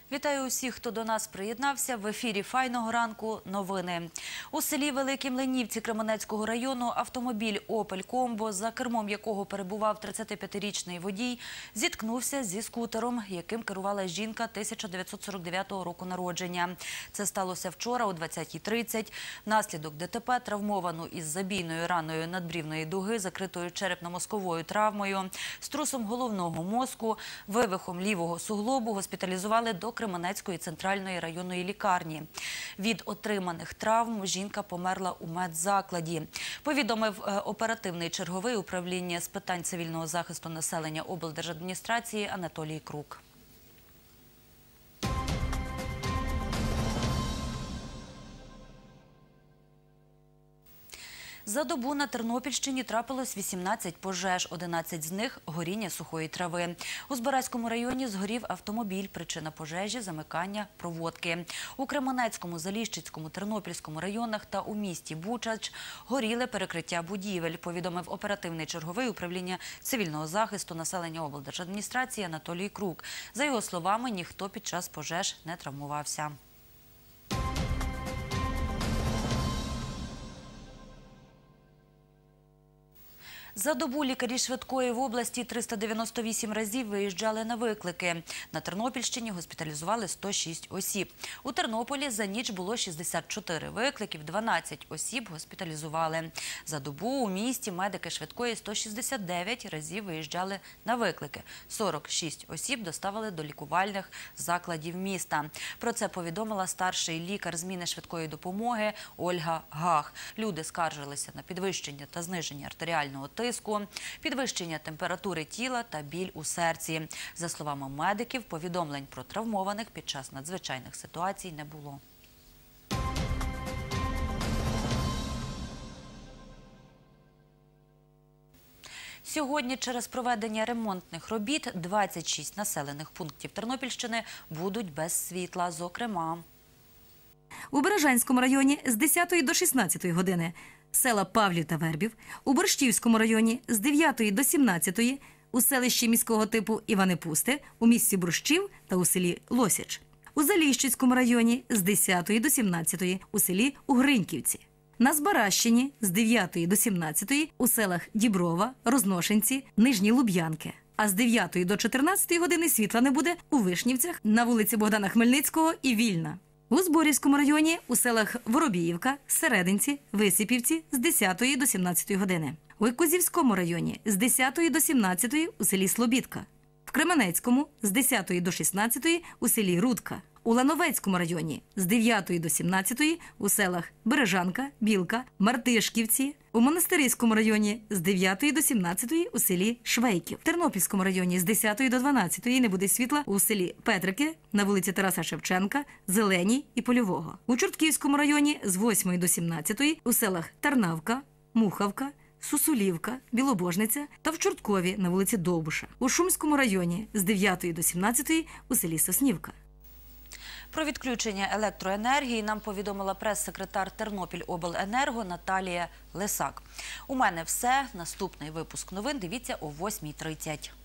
Вітаю усіх, хто до нас приєднався. В ефірі «Файного ранку» новини. У селі Великі Млинівці Кременецького району автомобіль «Опель Комбо», за кермом якого перебував 35-річний водій, зіткнувся зі скутером, яким керувала жінка 1949 року народження. Це сталося вчора о 20:30. Внаслідок ДТП травмовану із забійною раною надбрівної дуги, закритою черепно-мозковою травмою, струсом головного мозку, вивихом лівого суглобу госпіталізували до Кременецької центральної районної лікарні. Від отриманих травм жінка померла у медзакладі. Повідомив оперативний черговий управління з питань цивільного захисту населення облдержадміністрації Анатолій Крук. За добу на Тернопільщині трапилось 18 пожеж, 11 з них – горіння сухої трави. У Збаразькому районі згорів автомобіль, причина пожежі – замикання проводки. У Кременецькому, Заліщицькому, Тернопільському районах та у місті Бучач горіли перекриття будівель, повідомив оперативний черговий управління цивільного захисту населення облдержадміністрації Анатолій Крук. За його словами, ніхто під час пожеж не травмувався. За добу лікарі швидкої в області 398 разів виїжджали на виклики. На Тернопільщині госпіталізували 106 осіб. У Тернополі за ніч було 64 викликів, 12 осіб госпіталізували. За добу у місті медики швидкої 169 разів виїжджали на виклики. 46 осіб доставили до лікувальних закладів міста. Про це повідомила старший лікар зміни швидкої допомоги Ольга Гах. Люди скаржилися на підвищення та зниження артеріального тиску, підвищення температури тіла та біль у серці. За словами медиків, повідомлень про травмованих під час надзвичайних ситуацій не було. Сьогодні через проведення ремонтних робіт 26 населених пунктів Тернопільщини будуть без світла, зокрема. У Бережанському районі з 10 до 16 години села Павлів та Вербів, у Борщівському районі з 9 до 17, у селищі міського типу Івани Пусти, у місті Борщів та у селі Лосяч. У Заліщицькому районі з 10 до 17, у селі Угриньківці. На Збаращині з 9 до 17 у селах Діброва, Розношенці, Нижні Луб'янки. А з 9 до 14 години світла не буде у Вишнівцях, на вулиці Богдана Хмельницького і Вільна. У Зборівському районі у селах Воробіївка, Серединці, Висипівці з 10 до 17 години. У Козівському районі з 10 до 17 у селі Слобідка. В Кременецькому з 10 до 16 у селі Рудка. У Лановецькому районі з 9 до 17 у селах Бережанка, Білка, Мартишківці. У Монастирському районі з 9 до 17 у селі Швейків. В Тернопільському районі з 10 до 12 не буде світла у селі Петрики, на вулиці Тараса Шевченка, Зеленій і Польового. У Чортківському районі з 8 до 17 у селах Тарнавка, Мухавка, Сусулівка, Білобожниця та в Чорткові на вулиці Довбуша. У Шумському районі з 9 до 17 у селі Соснівка. Про відключення електроенергії нам повідомила прес-секретар Тернопільобленерго Наталія Лисак. У мене все. Наступний випуск новин дивіться о 8:30.